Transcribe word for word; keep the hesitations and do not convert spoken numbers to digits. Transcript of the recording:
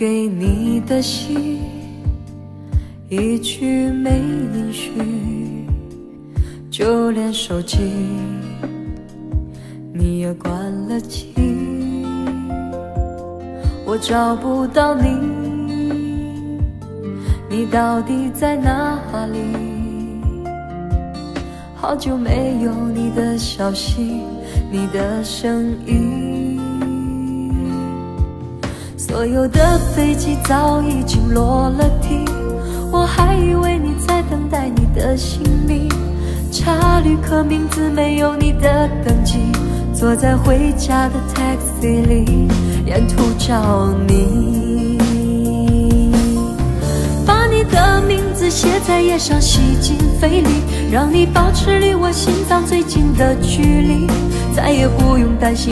给你的信一句没音讯，就连手机你也关了机，我找不到你，你到底在哪里？好久没有你的消息，你的声音，所有的飞机早已经落了地，我还以为你在等待你的行李，查旅客名字没有你的登记，坐在回家的 taxi 里，沿途找你，把你的名字写在页上，吸进肺里，让你保持离我心脏最近的距离，再也不用担心